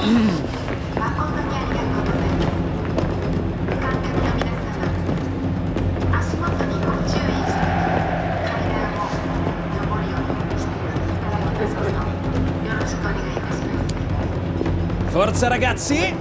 Forza ragazzi!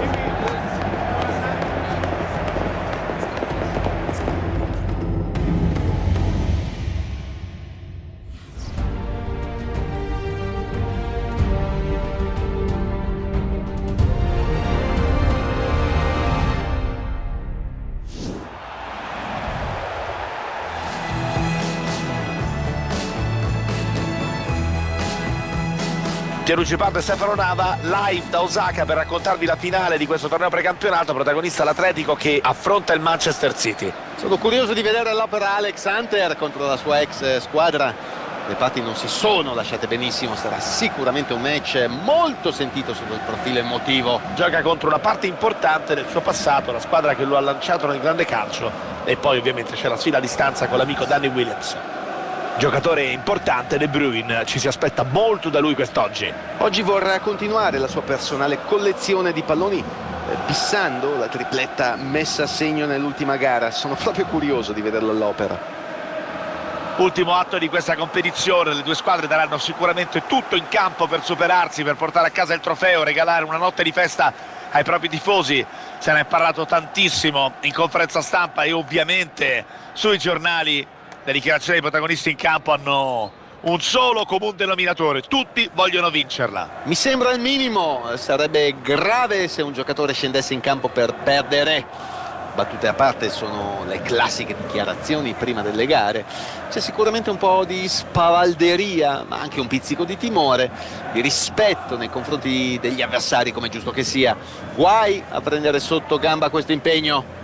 Pierluigi Pardo e Stefano Nava live da Osaka per raccontarvi la finale di questo torneo precampionato, protagonista l'Atletico che affronta il Manchester City. Sono curioso di vedere l'opera Alex Hunter contro la sua ex squadra. Le parti non si sono lasciate benissimo, sarà sicuramente un match molto sentito sotto il profilo emotivo. Gioca contro una parte importante del suo passato, la squadra che lo ha lanciato nel grande calcio, e poi ovviamente c'è la sfida a distanza con l'amico Danny Williams. Giocatore importante, De Bruyne, ci si aspetta molto da lui quest'oggi. Oggi vorrà continuare la sua personale collezione di palloni, bissando la tripletta messa a segno nell'ultima gara. Sono proprio curioso di vederlo all'opera. Ultimo atto di questa competizione, le due squadre daranno sicuramente tutto in campo per superarsi, per portare a casa il trofeo, regalare una notte di festa ai propri tifosi. Se ne è parlato tantissimo in conferenza stampa e ovviamente sui giornali. Le dichiarazioni dei protagonisti in campo hanno un solo comune denominatore: tutti vogliono vincerla. Mi sembra il minimo, sarebbe grave se un giocatore scendesse in campo per perdere. Battute a parte, sono le classiche dichiarazioni prima delle gare. C'è sicuramente un po' di spavalderia, ma anche un pizzico di timore, di rispetto nei confronti degli avversari, come è giusto che sia. Guai a prendere sotto gamba questo impegno.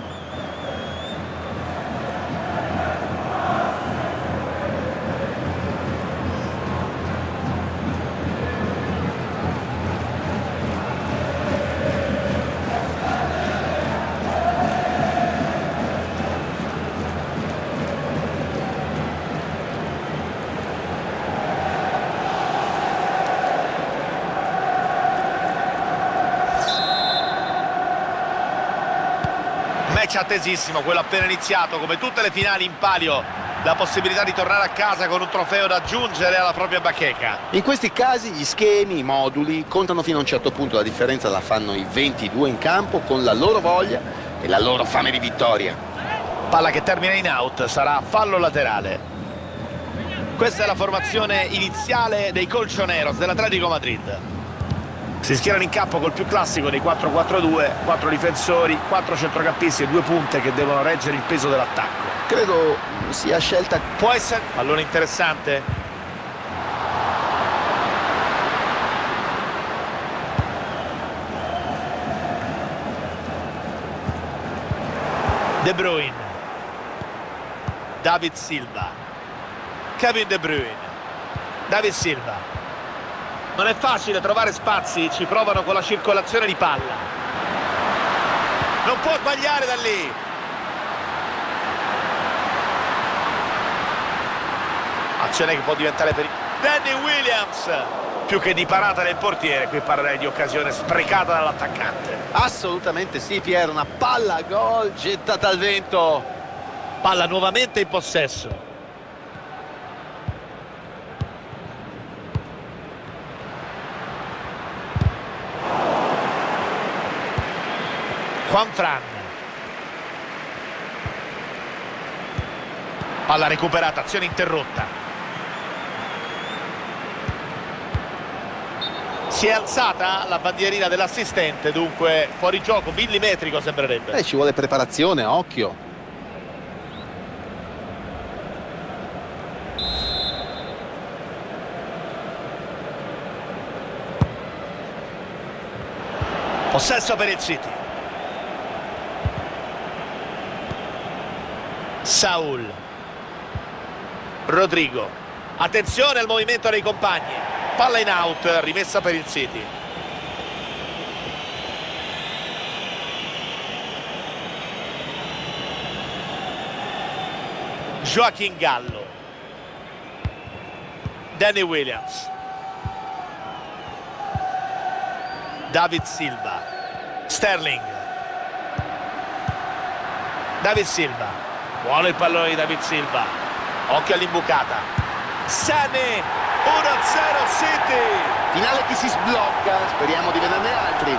Match attesissimo, quello appena iniziato. Come tutte le finali in palio, la possibilità di tornare a casa con un trofeo da aggiungere alla propria bacheca. In questi casi gli schemi, i moduli contano fino a un certo punto. La differenza la fanno i 22 in campo con la loro voglia e la loro fame di vittoria. Palla che termina in out, sarà fallo laterale. Questa è la formazione iniziale dei Colchoneros dell'Atletico Madrid. Si schierano in campo col più classico dei 4-4-2, 4 difensori, 4 centrocampisti e 2 punte che devono reggere il peso dell'attacco. Credo sia scelta. Può essere pallone interessante. De Bruyne, David Silva, Kevin De Bruyne, David Silva. Non è facile trovare spazi, ci provano con la circolazione di palla. Non può sbagliare da lì. Azione che può diventare per Danny Williams. Più che di parata del portiere, qui parlerei di occasione sprecata dall'attaccante. Assolutamente sì, Piero, una palla a gol gettata al vento. Palla nuovamente in possesso. Juanfran. Palla recuperata, azione interrotta. Si è alzata la bandierina dell'assistente, dunque fuori gioco millimetrico sembrerebbe. Ci vuole preparazione, occhio. Possesso per il City. Saul, Rodrigo, attenzione al movimento dei compagni, palla in out, rimessa per il City. Joaquin Gallo, Danny Williams, David Silva, Sterling, David Silva, buono il pallone di David Silva, occhio all'imbucata, Sané, 1-0 City. Finale che si sblocca, speriamo di vederne altri.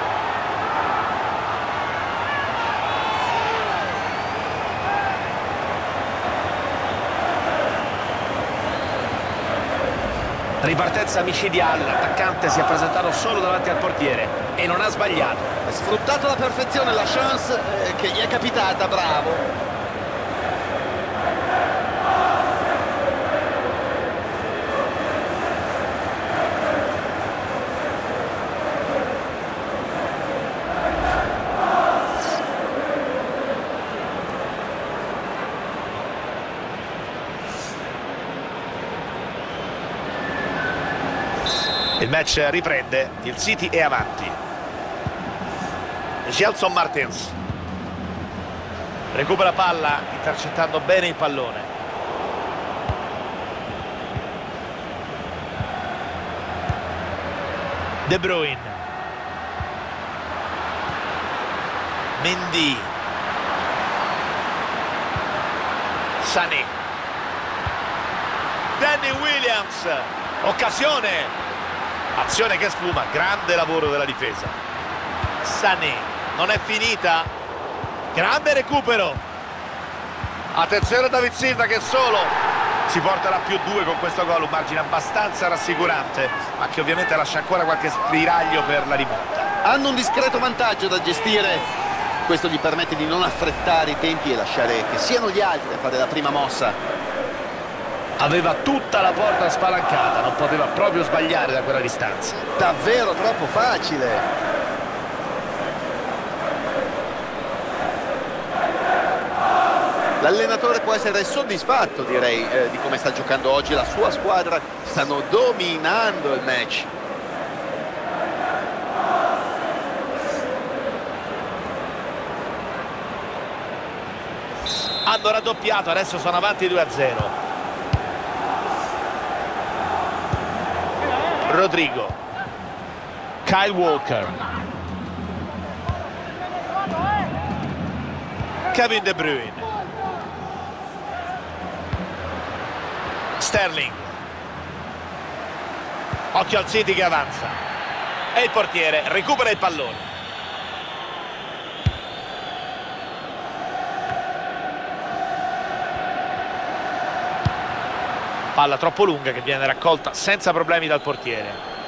Ripartenza micidiale, l'attaccante si è presentato solo davanti al portiere e non ha sbagliato. Ha sfruttato alla perfezione la chance che gli è capitata, bravo. Il match riprende, il City è avanti. Gelson Martins recupera palla intercettando bene il pallone. De Bruyne, Mendy, Sané, Danny Williams, occasione. Azione che sfuma, grande lavoro della difesa. Sané, non è finita. Grande recupero. Attenzione a David Silva che solo si porterà +2 con questo gol, un margine abbastanza rassicurante, ma che ovviamente lascia ancora qualche spiraglio per la rimonta. Hanno un discreto vantaggio da gestire. Questo gli permette di non affrettare i tempi e lasciare che siano gli altri a fare la prima mossa. Aveva tutta la porta spalancata, non poteva proprio sbagliare da quella distanza. Davvero troppo facile. L'allenatore può essere soddisfatto, direi, di come sta giocando oggi la sua squadra. Stanno dominando il match. Hanno raddoppiato, adesso sono avanti 2-0. Rodrigo, Kyle Walker, Kevin De Bruyne, Sterling, occhio al City che avanza e il portiere recupera il pallone. Palla troppo lunga che viene raccolta senza problemi dal portiere.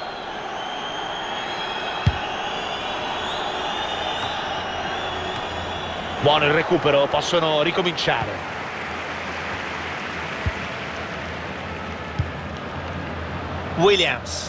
Buono il recupero, possono ricominciare. Williams,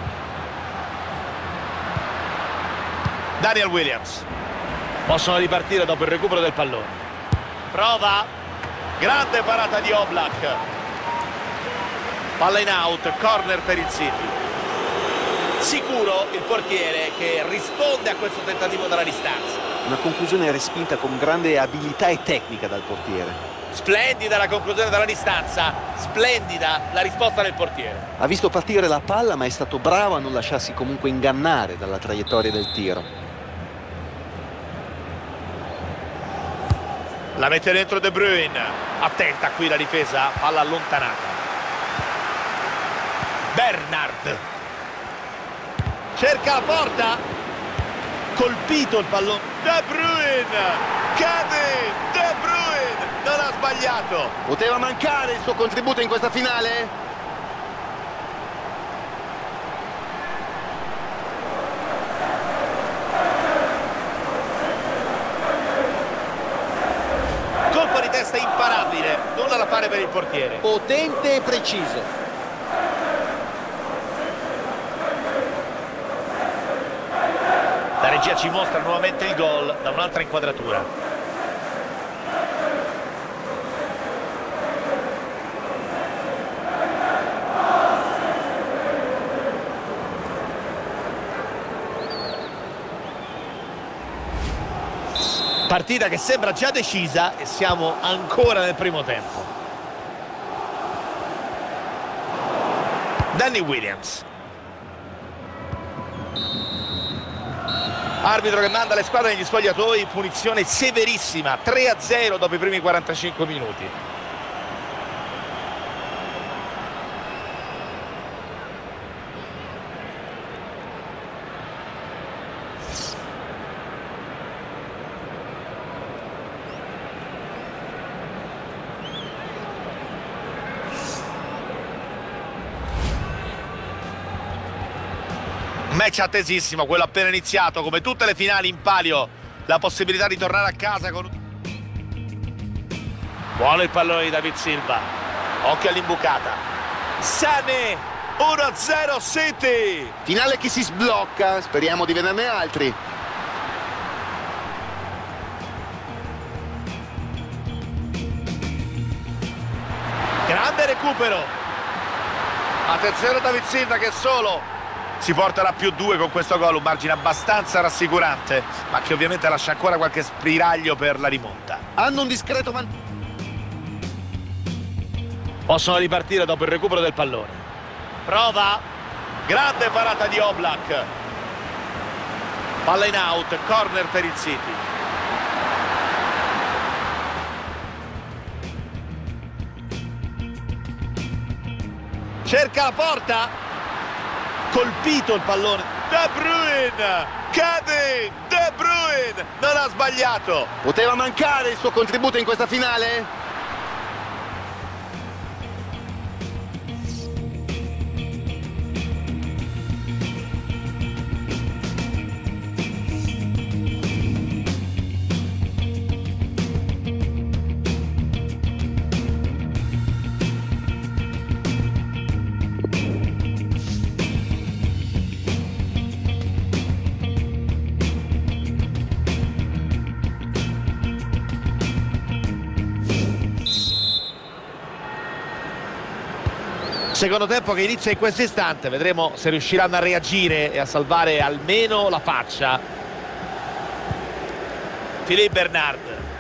Daniel Williams, possono ripartire dopo il recupero del pallone. Prova, grande parata di Oblak. Palla in out, corner per il City. Sicuro il portiere che risponde a questo tentativo dalla distanza. Una conclusione respinta con grande abilità e tecnica dal portiere. Splendida la conclusione dalla distanza, splendida la risposta del portiere. Ha visto partire la palla ma è stato bravo a non lasciarsi comunque ingannare dalla traiettoria del tiro. La mette dentro De Bruyne. Attenta qui la difesa, palla allontanata. Bernard cerca la porta, colpito il pallone. De Bruyne, Kevin De Bruyne non ha sbagliato. Poteva mancare il suo contributo in questa finale? Colpo di testa imparabile, nulla da fare per il portiere. Potente e preciso. La regia ci mostra nuovamente il gol da un'altra inquadratura. Partita che sembra già decisa e siamo ancora nel primo tempo. Danny Williams. Arbitro che manda le squadre negli spogliatoi, punizione severissima, 3-0 dopo i primi 45 minuti. Match attesissimo, quello appena iniziato, come tutte le finali in palio, la possibilità di tornare a casa con... Buono il pallone di David Silva, occhio all'imbucata, Sané, 1-0 City. Finale che si sblocca, speriamo di vederne altri. Grande recupero, attenzione a David Silva che solo si porterà più 2 con questo gol, un margine abbastanza rassicurante, ma che ovviamente lascia ancora qualche spiraglio per la rimonta. Hanno un discreto vantaggio. Possono ripartire dopo il recupero del pallone. Prova, grande parata di Oblak. Palla in out, corner per il City. Cerca la porta. Colpito il pallone, De Bruyne, Kevin De Bruyne, non ha sbagliato. Poteva mancare il suo contributo in questa finale? Secondo tempo che inizia in questo istante, vedremo se riusciranno a reagire e a salvare almeno la faccia. Philippe Bernard,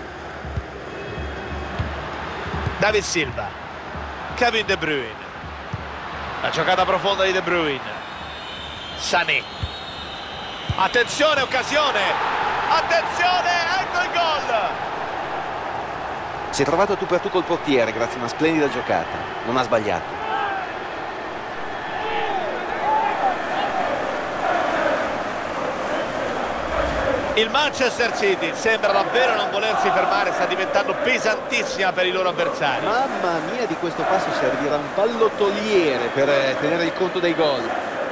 David Silva, Kevin De Bruyne, la giocata profonda di De Bruyne, Sané, attenzione, occasione, attenzione, ecco il gol. Si è trovato tu per tu col portiere grazie a una splendida giocata, non ha sbagliato. Il Manchester City sembra davvero non volersi fermare, sta diventando pesantissima per i loro avversari. Mamma mia, di questo passo servirà un pallottoliere per tenere il conto dei gol.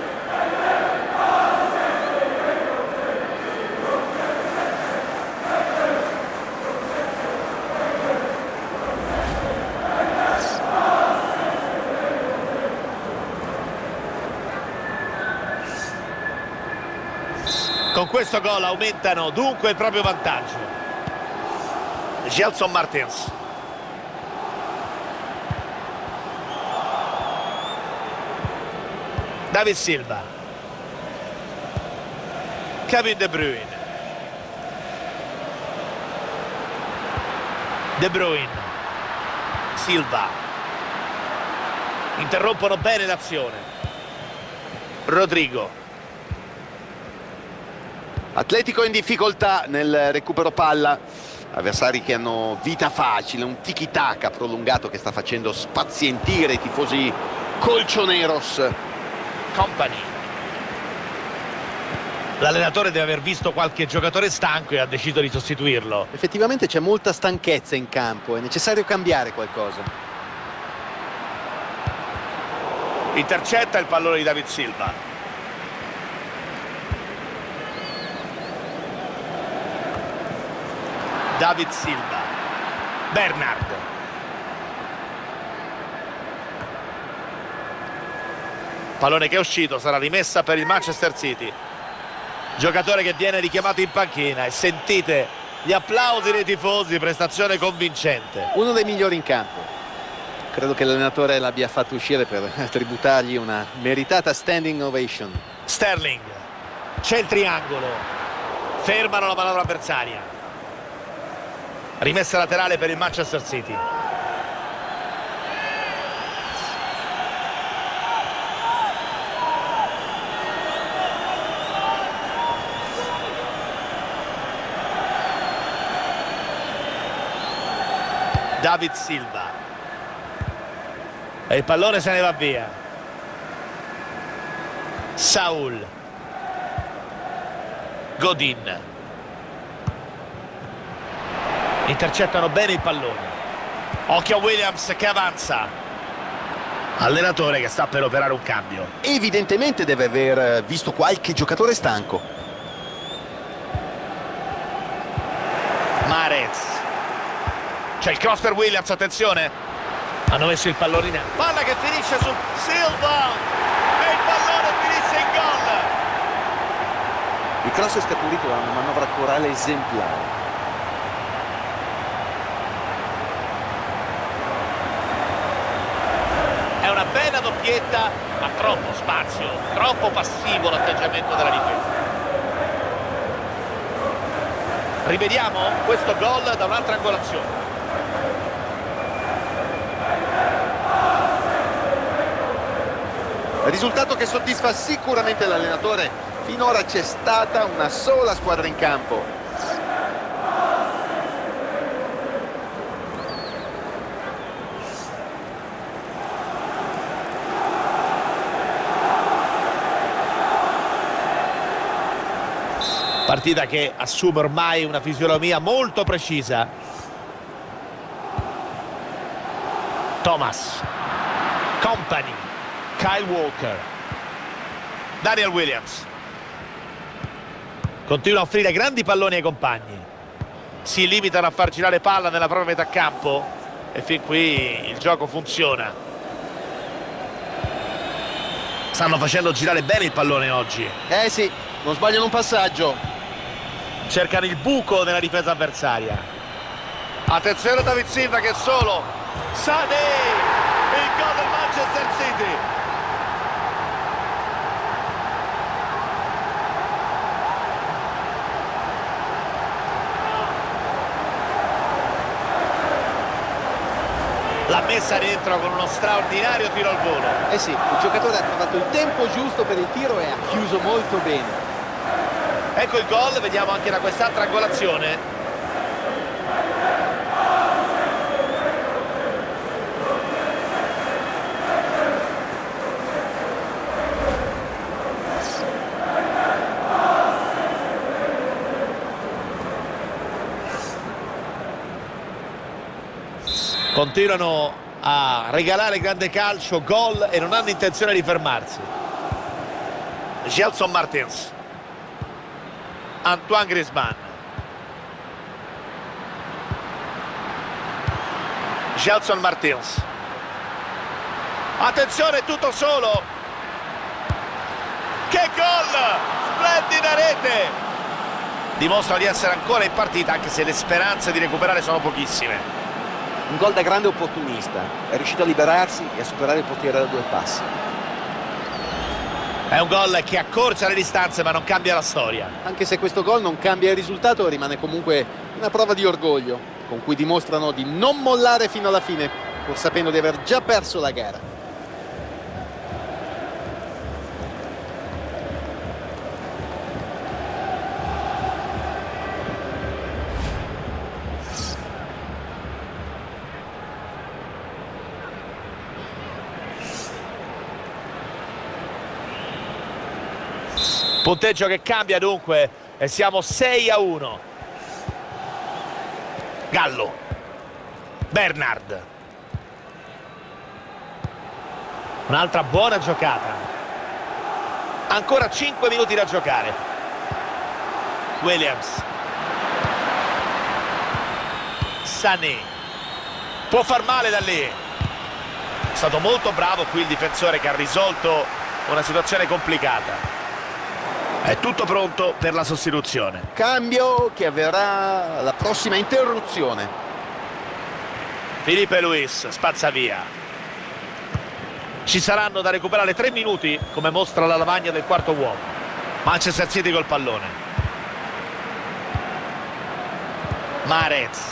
Con questo gol aumentano dunque il proprio vantaggio. Gelson Martins. David Silva. Kevin De Bruyne. De Bruyne. Silva. Interrompono bene l'azione. Rodrigo. Atletico in difficoltà nel recupero palla, avversari che hanno vita facile, un tiki-taka prolungato che sta facendo spazientire i tifosi colchoneros. Company. L'allenatore deve aver visto qualche giocatore stanco e ha deciso di sostituirlo. Effettivamente c'è molta stanchezza in campo, è necessario cambiare qualcosa. Intercetta il pallone di David Silva. David Silva, Bernard, pallone che è uscito, sarà rimessa per il Manchester City, giocatore che viene richiamato in panchina e sentite gli applausi dei tifosi, prestazione convincente. Uno dei migliori in campo, credo che l'allenatore l'abbia fatto uscire per tributargli una meritata standing ovation. Sterling, c'è il triangolo, fermano la manovra avversaria. Rimessa laterale per il Manchester City. David Silva. E il pallone se ne va via. Saul. Godin. Intercettano bene il pallone. Occhio a Williams che avanza. Allenatore che sta per operare un cambio. Evidentemente deve aver visto qualche giocatore stanco. Mahrez. C'è il cross per Williams, attenzione. Hanno messo il pallone in aria. Palla che finisce su Silva. E il pallone finisce in gol. Il cross è scaturito da una manovra corale esemplare. È una bella doppietta, ma troppo spazio, troppo passivo l'atteggiamento della difesa. Rivediamo questo gol da un'altra angolazione. Risultato che soddisfa sicuramente l'allenatore. Finora c'è stata una sola squadra in campo. Partita che assume ormai una fisionomia molto precisa. Thomas. Company. Kyle Walker. Daniel Williams. Continua a offrire grandi palloni ai compagni. Si limitano a far girare palla nella propria metà campo e fin qui il gioco funziona. Stanno facendo girare bene il pallone oggi. Sì, non sbagliano un passaggio. Cercano il buco nella difesa avversaria. Attenzione David Silva che è solo. Sané! Il gol del Manchester City. L'ha messa dentro con uno straordinario tiro al volo. Sì, il giocatore ha trovato il tempo giusto per il tiro e ha chiuso molto bene. Ecco il gol, vediamo anche da quest'altra angolazione. Continuano a regalare grande calcio, gol e non hanno intenzione di fermarsi. Gelson Martins. Antoine Griezmann. Gelson Martins. Attenzione, tutto solo. Che gol! Splendida rete! Dimostra di essere ancora in partita anche se le speranze di recuperare sono pochissime. Un gol da grande opportunista. È riuscito a liberarsi e a superare il portiere da 2 passi. È un gol che accorcia le distanze ma non cambia la storia. Anche se questo gol non cambia il risultato, rimane comunque una prova di orgoglio, con cui dimostrano di non mollare fino alla fine, pur sapendo di aver già perso la gara. Punteggio che cambia dunque e siamo 6-1. Gallo. Bernard. Un'altra buona giocata. Ancora 5 minuti da giocare. Williams. Sané. Può far male da lì. È stato molto bravo qui il difensore che ha risolto una situazione complicata. È tutto pronto per la sostituzione. Cambio che avverrà alla prossima interruzione. Filipe Luis spazza via. Ci saranno da recuperare 3 minuti, come mostra la lavagna del quarto uomo. Manchester City col pallone. Mahrez.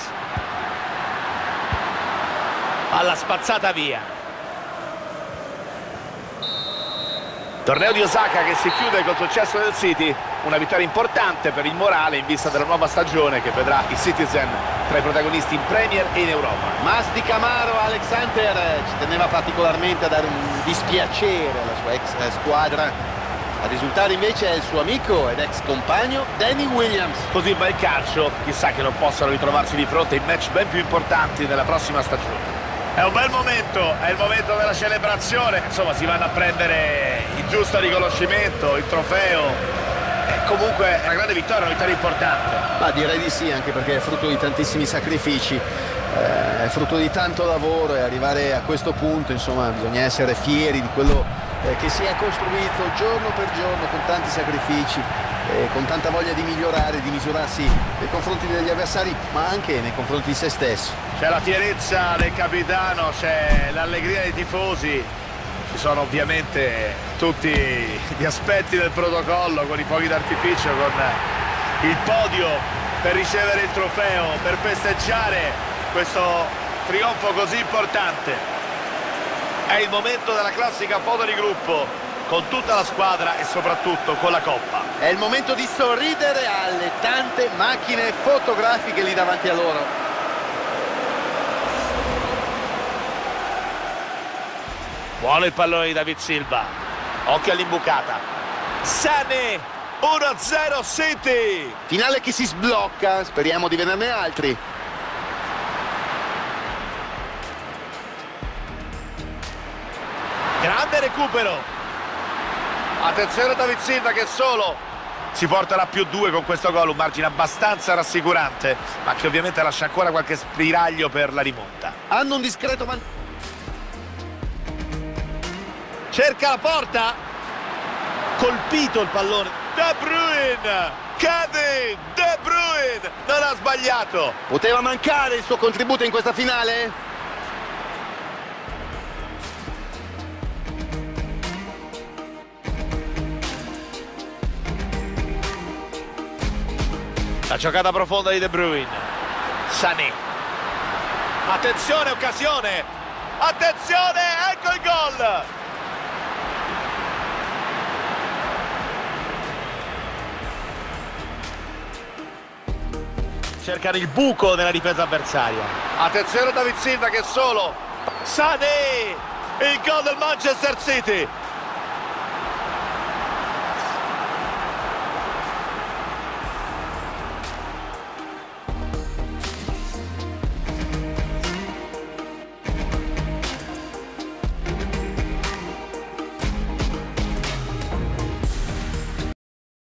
Palla spazzata via. Torneo di Osaka che si chiude col successo del City, una vittoria importante per il morale in vista della nuova stagione che vedrà i Citizen tra i protagonisti in Premier e in Europa. Masti Camaro, Alex Hunter ci teneva particolarmente a dare un dispiacere alla sua ex squadra, a risultare invece è il suo amico ed ex compagno Danny Williams. Così va il calcio, chissà che non possano ritrovarsi di fronte in match ben più importanti nella prossima stagione. È un bel momento, è il momento della celebrazione, insomma si vanno a prendere il giusto riconoscimento, il trofeo, e comunque è una grande vittoria, una vittoria importante. Ma direi di sì, anche perché è frutto di tantissimi sacrifici, è frutto di tanto lavoro e arrivare a questo punto, insomma, bisogna essere fieri di quello che si è costruito giorno per giorno con tanti sacrifici, con tanta voglia di migliorare, di misurarsi nei confronti degli avversari, ma anche nei confronti di se stesso. C'è la fierezza del capitano, c'è l'allegria dei tifosi, ci sono ovviamente tutti gli aspetti del protocollo con i fuochi d'artificio, con il podio per ricevere il trofeo, per festeggiare questo trionfo così importante. È il momento della classica foto di gruppo con tutta la squadra e soprattutto con la coppa. È il momento di sorridere alle tante macchine fotografiche lì davanti a loro. Buono il pallone di David Silva, occhio all'imbucata. Sané, 1-0 City. Finale che si sblocca, speriamo di vederne altri. Grande recupero. Attenzione a David Silva che solo si porterà +2 con questo gol, un margine abbastanza rassicurante, ma che ovviamente lascia ancora qualche spiraglio per la rimonta. Hanno un discreto vantaggio. Cerca la porta, colpito il pallone. De Bruyne, cade De Bruyne, non ha sbagliato. Poteva mancare il suo contributo in questa finale? La giocata profonda di De Bruyne. Sané. Attenzione, occasione. Attenzione, ecco il gol. Cercano il buco nella difesa avversaria. Attenzione a David Silva che è solo. Sané, il gol del Manchester City.